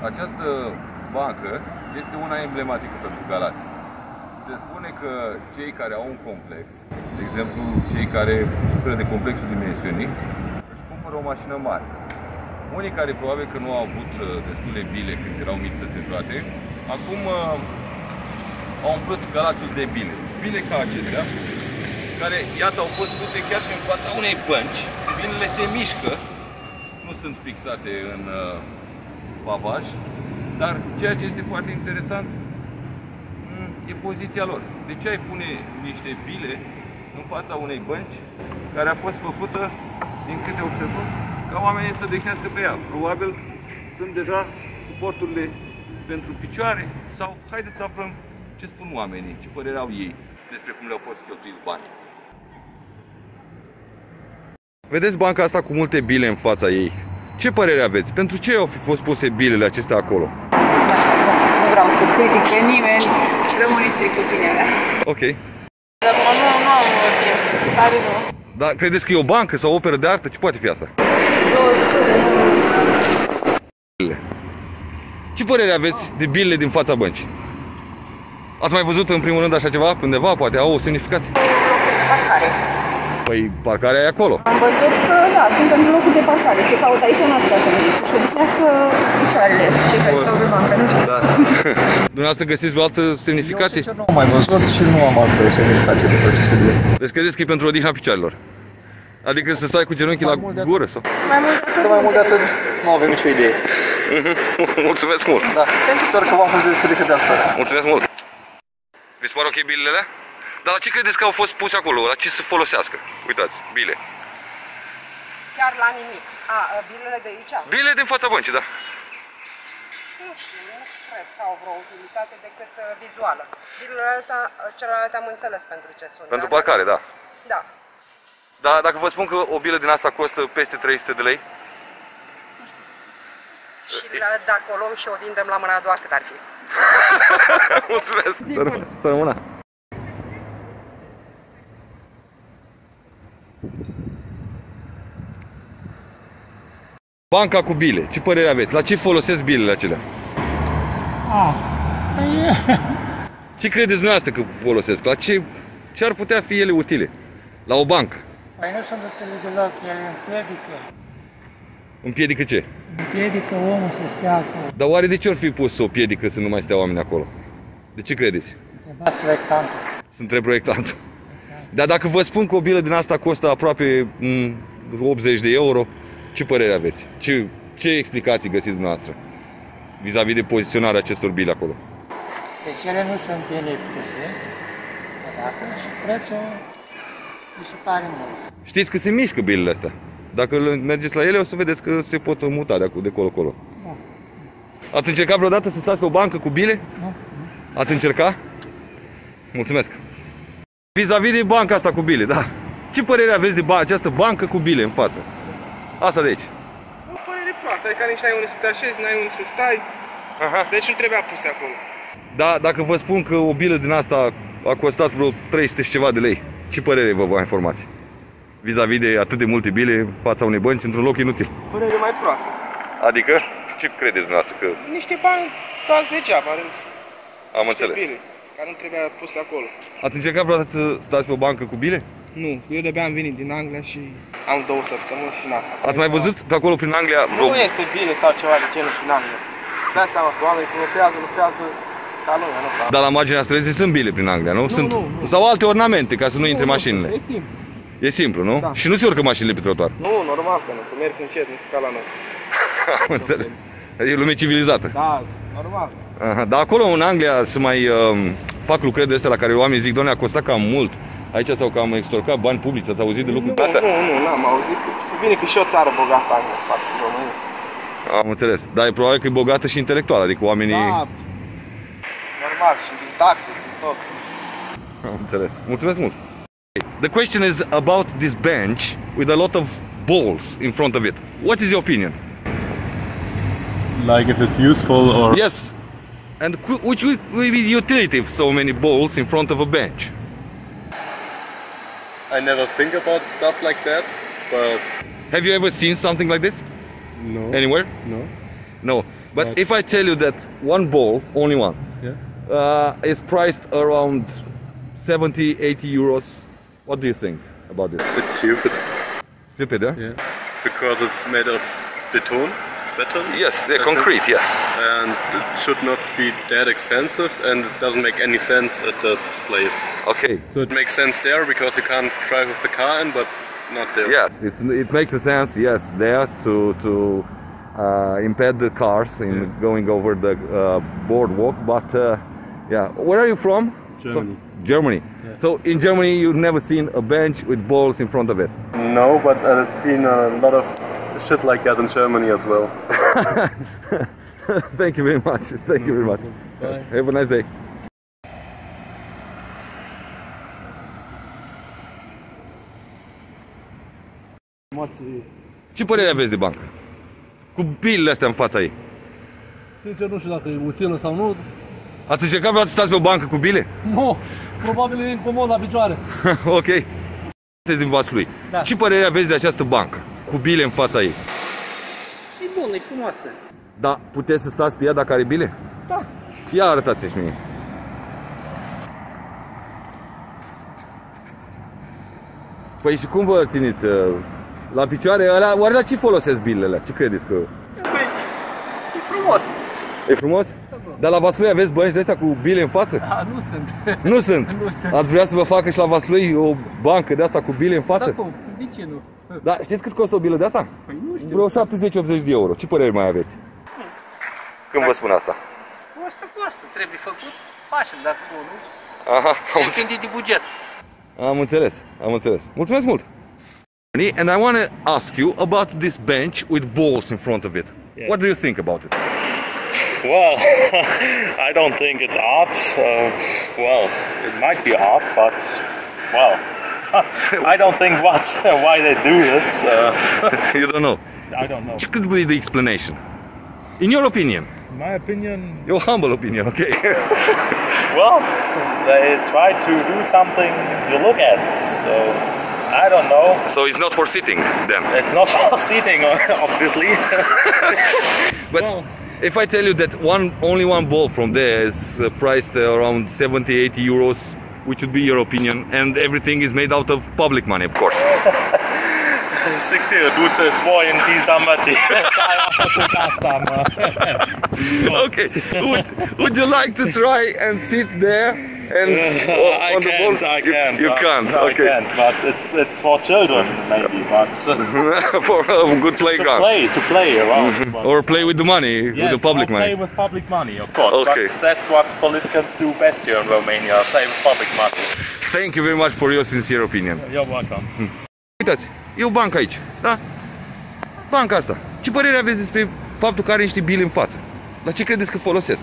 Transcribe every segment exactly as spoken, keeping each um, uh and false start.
această bancă este una emblematică pentru Galați. Se spune că cei care au un complex, de exemplu cei care suferă de complexul dimensiunii, își cumpără o mașină mare. Unii care probabil că nu au avut destule bile când erau mici să se joate, acum au umplut Galațiul de bile. Bile ca acestea, care, iată, au fost puse chiar și în fața unei bănci. Bilele se mișcă, nu sunt fixate în uh, pavaj, dar ceea ce este foarte interesant e poziția lor. De ce ai pune niște bile în fața unei bănci care a fost făcută, din câte observăm, ca oamenii să dehnească pe ea? Probabil sunt deja suporturile pentru picioare sau haideți să aflăm ce spun oamenii, ce părere au ei despre cum le-au fost cheltuiți banii. Vedeți banca asta cu multe bile în fața ei. Ce părere aveți? Pentru ce au fi fost puse bilele acestea acolo? Nu vreau să critic pe nimeni, rămâne strict opinia mea. Ok. Acum nu, nu am timp, tare nu. Dar credeți că e o bancă sau o operă de artă? Ce poate fi asta? două sute, nu. Ce părere aveți de bilele din fața băncii? Ați mai văzut în primul rând așa ceva? Undeva poate au o semnificație? Parcare. Păi parcarea e acolo. Am văzut că, da, sunt în locul de parcare. Ce caut aici n-ar putea să mergi să-și odihnească picioarele, cei care stau pe bancă, nu știu. Da. Dumneavoastră găsiți o altă semnificație? Eu, sincer, nu am mai văzut și nu am altă semnificație de aceste bilete. Deci credeți că e pentru odihna picioarelor? Adică să stai cu genunchii la gură sau? Mai mult de atât, mai mult de atât nu avem nicio idee. Mulțumesc mult! Da, sper că v-am văzut cât de cât de asta. Mulțumesc mult! Vi se pare ok bilele alea? Dar la ce credeți că au fost puse acolo? La ce să folosească? Uitați, bile. chiar la nimic. A, bilele de aici? Bile din fața băncii, da. Nu știu, nu cred că au vreo utilitate decât uh, vizuală. Bilele alta, celelalte am înțeles pentru ce sunt. Pentru parcare, da. Da. Dar dacă vă spun că o bilă din asta costă peste trei sute de lei? Și la, dacă o luăm și o vindem la mâna a doua, cât ar fi? Mulțumesc! Să rămână! Banca cu bile, ce părere aveți? La ce folosesc bilele acelea? Ah, ce credeți dumneavoastră că folosesc? La ce, ce ar putea fi ele utile? La o bancă? Păi nu sunt utile deloc, ele împiedică. Împiedică ce? Împiedică omul să stea acolo. Dar oare de ce ar fi pus o piedică să nu mai stea oameni acolo? De ce credeți? Trebuia proiectantul. Să întreb proiectantul. Dar dacă vă spun că o bilă din asta costă aproape optzeci de euro, ce părere aveți? Ce, ce explicații găsiți dumneavoastră vis-a-vis de poziționarea acestor bile acolo? Deci ele nu sunt bine puse, odată, și prețul mi se pare mult. Știți că se mișcă bilele astea. Dacă mergeți la ele, o să vedeți că se pot muta de acolo-colo. Nu. Ați încercat vreodată să stați pe o bancă cu bile? Nu. Ați încercat? Mulțumesc! Vis-a-vis de banca asta cu bile, da. Ce părere aveți de această bancă cu bile în față? Asta de aici. O părere proastă, adică nici n-ai unde să te așezi, n-ai unde să stai. Aha. Deci nu trebuia puse acolo. Da, dacă vă spun că o bilă din asta a costat vreo trei sute și ceva de lei, ce părere vă vă informați? Vis-a-vis de atât de multe bile în fața unei bănci într-un loc inutil. Părere mai proastă. Adică? Ce credeți dumneavoastră? Că... Niște bani dați degeaba. Am înțeles. Bile, care nu trebuia puse acolo. Ați încercat vreodată să stați pe o bancă cu bile? Nu, eu de-abia am venit din Anglia și am două săptămâni și n-am. Ați mai văzut pe acolo prin Anglia? Nu este bine sau ceva de genul prin Anglia. Dai seama că oamenii când lucrează, lucrează ca lumea, nu? Dar la marginea străzii sunt bile prin Anglia, nu? Nu, sunt... nu, nu. Sau alte ornamente ca să nu, nu intre nu, mașinile. E simplu. E simplu, nu? Da. Și nu se urcă mașinile pe trotuar. Nu, normal că nu, că merg încet în scala noi. Am înțeles. E lume civilizată. Da, normal. Aha, dar acolo în Anglia se mai um, fac lucrări de astea la care oamenii zic, doamne, a costat cam mult aici sau că am extorcat bani publici, ați auzit de lucruri de astea? Nu, nu, n-am auzit. Bine că și o țară bogată am față de România. Am înțeles, dar e probabil că e bogată și intelectual, adică oamenii... Da, normal, și din taxe, din tot. Am înțeles, mulțumesc mult! The question is about this bench with a lot of balls in front of it. What is your opinion? Like if it's useful or... Yes, and which will be the utility of so many balls in front of a bench? I never think about stuff like that, but... Have you ever seen something like this? No. Anywhere? No. No. But Right. if I tell you that one ball, only one, Yeah. uh, is priced around seventy, eighty euros, what do you think about this? It's stupid. Stupid, huh? Yeah. Because it's made of beton. Beton? Yes, they're concrete, yeah. And it should not be that expensive, and it doesn't make any sense at that place. Okay. So it makes sense there because you can't drive with the car in, but not there. Yes, it, it makes a sense, yes, there to, to uh, impede the cars in Yeah. going over the uh, boardwalk, but uh, yeah, where are you from? Germany. So, Germany. Yeah. So in Germany you've never seen a bench with balls in front of it? No, but I've seen a lot of shit like that in Germany as well. Thank you very much, thank you very much. Bye. Have a nice day. Ce părere aveți de bancă? Cu bilele astea în fața ei. Sincer, nu știu dacă e utilă sau nu. Ați încercat vreodată să stați pe o bancă cu bile? Nu, probabil e incomod la picioare. Ok. Sunteți din Vaslui. Da. Ce părere aveți de această bancă? Cu bile în fața ei. E bună, e frumoasă. Da, puteți să stați pe ea dacă are bile? Da. Ia arătați-și mie. Păi și cum vă țineți uh, la picioare? Alea, oare la ce folosesc bilele alea? Ce credeți că... Păi, e frumos. E frumos? Dar la Vaslui aveți bănci de astea cu bile în față? Da, nu sunt. Nu sunt? Nu sunt. Ați vrea să vă facă și la Vaslui o bancă de asta cu bile în față? Da, cum? De ce nu? Da, știți cât costă o bilă de asta? Păi nu știu. Vreo șaptezeci optzeci de euro. Ce păreri mai aveți? Când vă spun asta? Costă, costă. Trebuie făcut. Facem, dacă nu, nu? Aha, am, Depinde de buget. am înțeles, am înțeles. Mulțumesc mult! And I want to ask you about this bench with balls in front of it. Yes. What do you think about it? Well, I don't think it's art. Uh, well, it might be art, but well, I don't think what why they do this. Uh, You don't know. I don't know. What could be the explanation? In your opinion, In my opinion, your humble opinion, okay? well, they try to do something you look at. So I don't know. So it's not for sitting then. It's not for seating, obviously. But Well. if I tell you that one only one ball from there is uh, priced uh, around seventy, eighty euros, which would be your opinion, and everything is made out of public money, of course. Zic dir, du svojen pizda mati. Okay, would, would you like to try and sit there and o- I on the ball? can't, I You- can't. You, but- can't, no, okay. I can't, but it's it's for children maybe, but uh, For a good to playground. play, to play around. but- Or play with the money, with Yes, the public or play money. with public money, of course. Okay. But that's what politicians do best here in Romania, play with public money. Thank you very much for your sincere opinion. You're welcome. Uitați, e o bancă aici, da? Banca asta. Ce părere aveți despre faptul că are niște bile în față? La ce credeți că folosesc?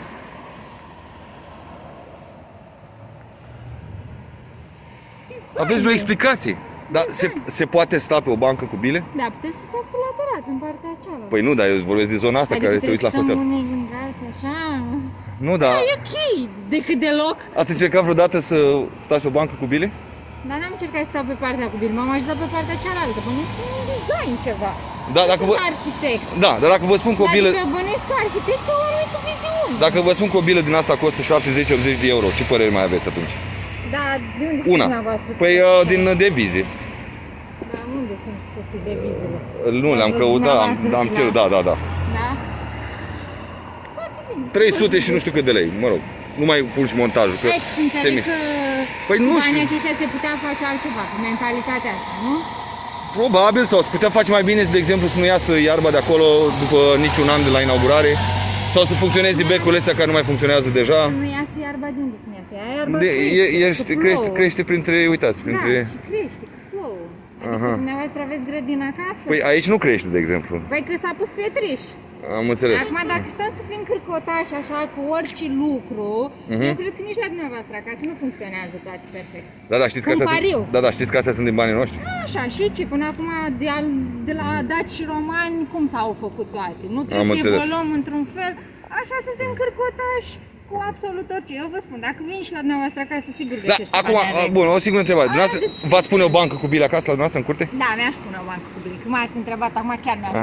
Aveți vreo explicație? Da, se, se poate sta pe o bancă cu bile? Da, puteți să stați pe lateral, în partea cealaltă. Păi nu, dar eu vorbesc de zona asta adică care te uiți la trebuie să hotel. stăm unii lângă alții, așa. Nu, da. Da, e ok, decât deloc. Ați încercat vreodată să stați pe o bancă cu bile? Dar n-am încercat să stau pe partea cu bil, m-am așezat pe partea cealaltă, bănuiesc că e un design ceva. Da, Nu dacă sunt vă... arhitect. Da, dar dacă vă spun că o bilă... Adică bănuiesc că arhitecții au o anumită viziune. Dacă vă spun că o bilă din asta costă șaptezeci optzeci de euro, ce părere mai aveți atunci? Da, de unde Una. sunt dumneavoastră? Păi uh, din devize. Da, unde sunt puse devizele? Nu, le-am Ați văzut căutat, am, dumneavoastră am și cerut, la- da, da, da. Da? Foarte bine. trei sute și nu știu cât de lei, mă rog. Nu mai pun și montajul, că Ai și sunt se mi- că Păi nu cu știu. banii aceștia se putea face altceva, cu mentalitatea asta, nu? Probabil, sau se putea face mai bine, de exemplu, să nu iasă iarba de acolo după niciun an de la inaugurare. Sau să funcționeze becurile astea care nu mai funcționează deja. Nu iasă iarba de unde să nu iasă? Ia iarba De, crește, e, că ești, plouă. crește, crește printre, uitați, printre... Da, și crește, că plouă. Adică Aha. dumneavoastră aveți grădina acasă? Păi aici nu crește, de exemplu. Păi că s-a pus pietriș. Am înțeles. Acum dacă stați să fim cârcotași așa cu orice lucru, Mhm. eu cred că nici la dumneavoastră acasă nu funcționează toate perfect. Da, da, știți că astea Compariu. sunt, da, da, știți că astea sunt din banii noștri? Așa, și ce? Până acum de, al, de la daci și romani cum s-au făcut toate? Nu Am trebuie să înțeles. evoluăm într-un fel. Așa suntem cârcotași cu absolut orice. Eu vă spun, dacă vin și la dumneavoastră acasă, sigur Da, găsești acum, ceva de a, bun, o singură întrebare. Dumneavoastră, Haideți. v-ați pune o bancă cu bile acasă la dumneavoastră în curte? Da, mi-aș pune o bancă cu bile. Că m-ați întrebat, acum chiar mi-aș Aha. pune.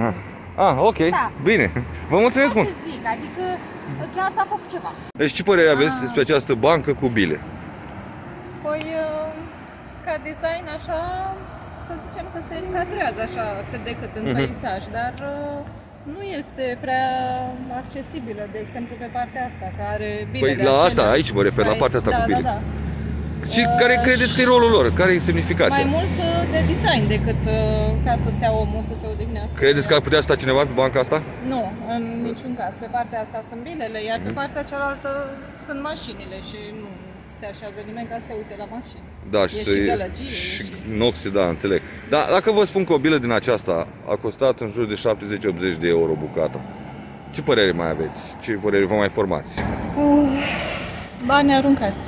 Ah, ok, Da. bine. Vă mulțumesc Ca mult. să zic, adică chiar s-a făcut ceva. Deci ce părere aveți Ah. despre această bancă cu bile? Păi, ca design, așa, să zicem că se încadrează așa cât de cât în Mhm. peisaj, dar nu este prea accesibilă, de exemplu, pe partea asta, care bine Păi de la acelea, asta, aici mă refer, la care- partea asta da, cu bile. Da, da. Și care credeți că e rolul lor? Care e semnificația? Mai mult uh, de design decât uh, ca să stea omul să se odihnească. Credeți că ar putea sta cineva pe banca asta? Nu, în niciun caz. Pe partea asta sunt bilele, iar Mhm. pe partea cealaltă sunt mașinile și nu se așează nimeni ca să se uite la mașini. Da, e să- și gălăgie. și noxe, da, înțeleg. Dar dacă vă spun că o bilă din aceasta a costat în jur de șaptezeci optzeci de euro bucata, ce părere mai aveți? Ce părere vă mai formați? Uh, bani aruncați.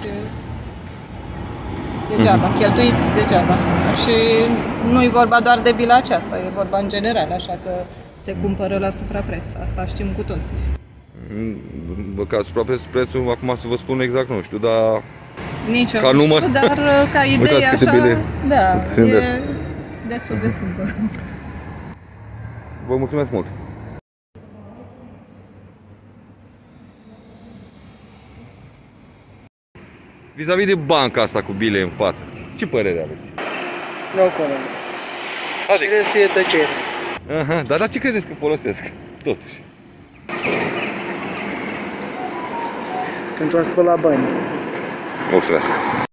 Degeaba, cheltuiți degeaba. Și nu e vorba doar de bila aceasta, e vorba în general, așa că se cumpără la suprapreț. Asta știm cu toții. Bă, ca suprapreț prețul, acum să vă spun exact, nu știu, dar Nici eu ca nu număr, știu, dar ca idee uitați câte așa, bile da, putem de asta. e destul de scumpă. Vă mulțumesc mult! Vis-a-vis de banca asta cu bile în față, ce părere aveți? No comment. Adică? Cine să e tăcere? Aha, dar, dar ce credeți că folosesc, totuși? Pentru a spăla bani. Mulțumesc!